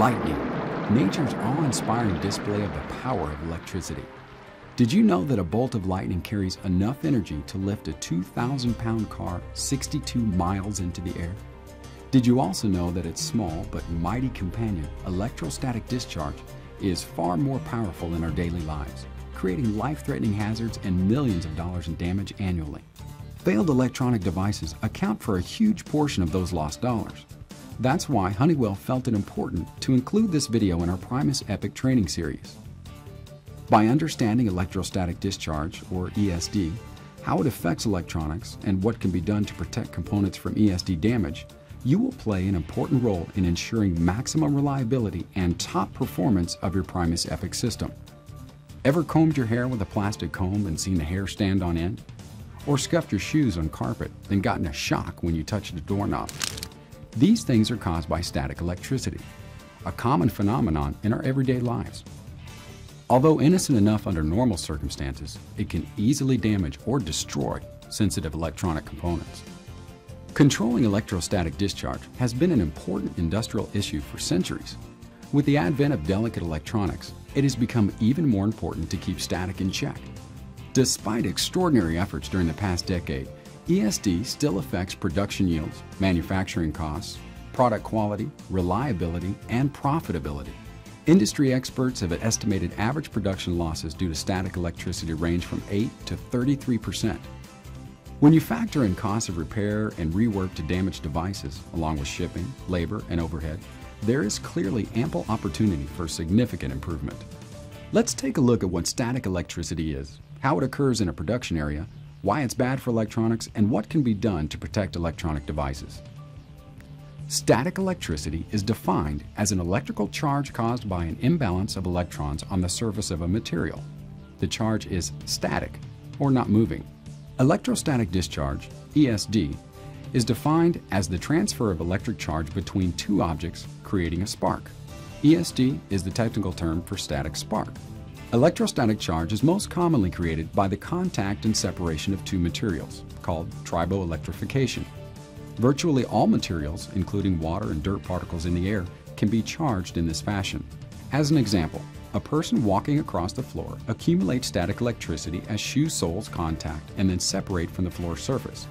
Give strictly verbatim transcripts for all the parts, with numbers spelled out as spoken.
Lightning, nature's awe-inspiring display of the power of electricity. Did you know that a bolt of lightning carries enough energy to lift a two thousand pound car sixty-two miles into the air? Did you also know that its small but mighty companion, electrostatic discharge, is far more powerful in our daily lives, creating life-threatening hazards and millions of dollars in damage annually? Failed electronic devices account for a huge portion of those lost dollars. That's why Honeywell felt it important to include this video in our Primus Epic training series. By understanding electrostatic discharge, or E S D, how it affects electronics, and what can be done to protect components from E S D damage, you will play an important role in ensuring maximum reliability and top performance of your Primus Epic system. Ever combed your hair with a plastic comb and seen the hair stand on end? Or scuffed your shoes on carpet and gotten a shock when you touched a doorknob? These things are caused by static electricity, a common phenomenon in our everyday lives. Although innocent enough under normal circumstances, it can easily damage or destroy sensitive electronic components. Controlling electrostatic discharge has been an important industrial issue for centuries. With the advent of delicate electronics, it has become even more important to keep static in check. Despite extraordinary efforts during the past decade, E S D still affects production yields, manufacturing costs, product quality, reliability, and profitability. Industry experts have estimated average production losses due to static electricity range from eight to thirty-three percent. When you factor in costs of repair and rework to damaged devices, along with shipping, labor, and overhead, there is clearly ample opportunity for significant improvement. Let's take a look at what static electricity is, how it occurs in a production area, why it's bad for electronics, and what can be done to protect electronic devices. Static electricity is defined as an electrical charge caused by an imbalance of electrons on the surface of a material. The charge is static, or not moving. Electrostatic discharge, E S D, is defined as the transfer of electric charge between two objects, creating a spark. E S D is the technical term for static spark. Electrostatic charge is most commonly created by the contact and separation of two materials, called triboelectrification. Virtually all materials, including water and dirt particles in the air, can be charged in this fashion. As an example, a person walking across the floor accumulates static electricity as shoe soles contact and then separate from the floor surface.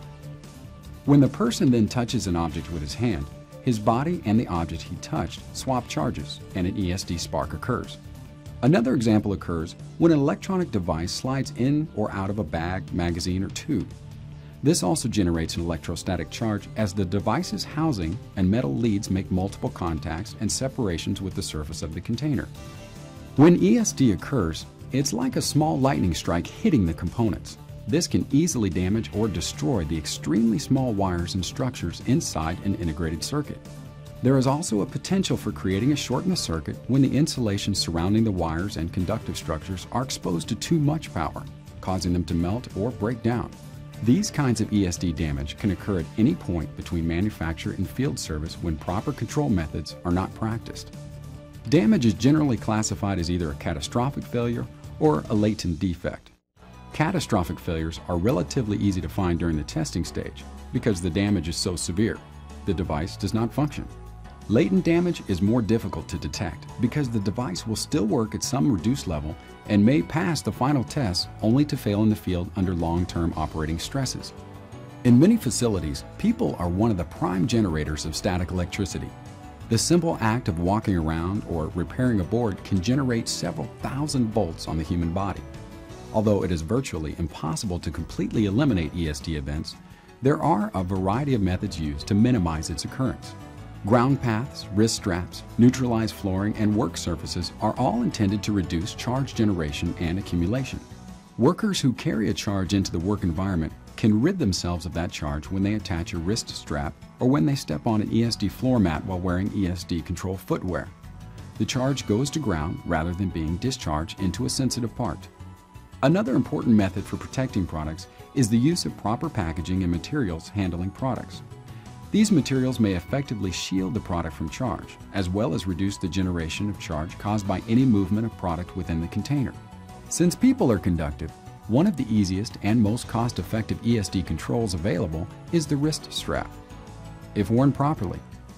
When the person then touches an object with his hand, his body and the object he touched swap charges, and an E S D spark occurs. Another example occurs when an electronic device slides in or out of a bag, magazine, or tube. This also generates an electrostatic charge as the device's housing and metal leads make multiple contacts and separations with the surface of the container. When E S D occurs, it's like a small lightning strike hitting the components. This can easily damage or destroy the extremely small wires and structures inside an integrated circuit. There is also a potential for creating a short in the circuit when the insulation surrounding the wires and conductive structures are exposed to too much power, causing them to melt or break down. These kinds of E S D damage can occur at any point between manufacture and field service when proper control methods are not practiced. Damage is generally classified as either a catastrophic failure or a latent defect. Catastrophic failures are relatively easy to find during the testing stage because the damage is so severe, the device does not function. Latent damage is more difficult to detect because the device will still work at some reduced level and may pass the final test only to fail in the field under long-term operating stresses. In many facilities, people are one of the prime generators of static electricity. The simple act of walking around or repairing a board can generate several thousand volts on the human body. Although it is virtually impossible to completely eliminate E S D events, there are a variety of methods used to minimize its occurrence. Ground paths, wrist straps, neutralized flooring, and work surfaces are all intended to reduce charge generation and accumulation. Workers who carry a charge into the work environment can rid themselves of that charge when they attach a wrist strap or when they step on an E S D floor mat while wearing E S D control footwear. The charge goes to ground rather than being discharged into a sensitive part. Another important method for protecting products is the use of proper packaging and materials handling products. These materials may effectively shield the product from charge, as well as reduce the generation of charge caused by any movement of product within the container. Since people are conductive, one of the easiest and most cost-effective E S D controls available is the wrist strap. If worn properly,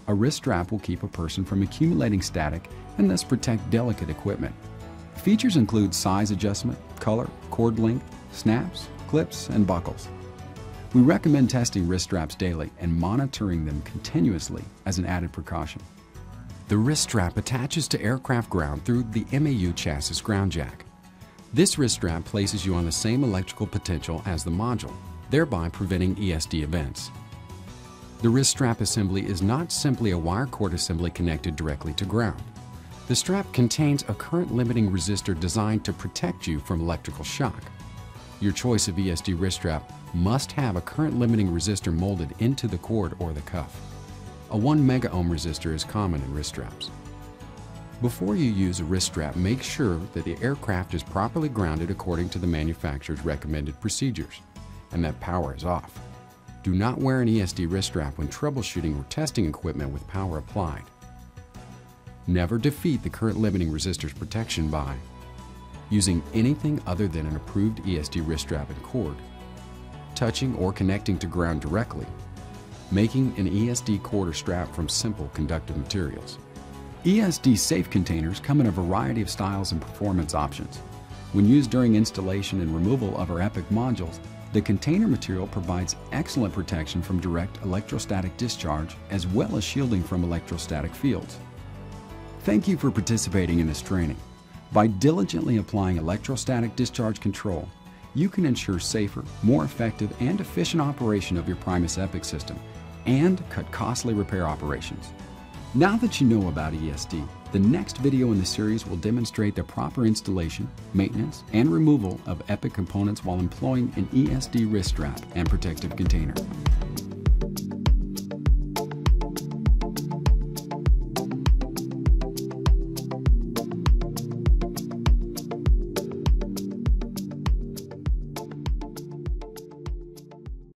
A wrist strap will keep a person from accumulating static and thus protect delicate equipment. Features include size adjustment, color, cord length, snaps, clips, and buckles. We recommend testing wrist straps daily and monitoring them continuously as an added precaution. The wrist strap attaches to aircraft ground through the M A U chassis ground jack. This wrist strap places you on the same electrical potential as the module, thereby preventing E S D events. The wrist strap assembly is not simply a wire cord assembly connected directly to ground. The strap contains a current limiting resistor designed to protect you from electrical shock. Your choice of E S D wrist strap must have a current limiting resistor molded into the cord or the cuff. A one mega ohm resistor is common in wrist straps. Before you use a wrist strap, make sure that the aircraft is properly grounded according to the manufacturer's recommended procedures and that power is off. Do not wear an E S D wrist strap when troubleshooting or testing equipment with power applied. Never defeat the current limiting resistor's protection by using anything other than an approved E S D wrist strap and cord, touching or connecting to ground directly, making an E S D cord or strap from simple conductive materials. E S D safe containers come in a variety of styles and performance options. When used during installation and removal of our EPIC modules, the container material provides excellent protection from direct electrostatic discharge as well as shielding from electrostatic fields. Thank you for participating in this training. By diligently applying electrostatic discharge control, you can ensure safer, more effective, and efficient operation of your Primus EPIC system and cut costly repair operations. Now that you know about E S D, the next video in the series will demonstrate the proper installation, maintenance, and removal of EPIC components while employing an E S D wrist strap and protective container.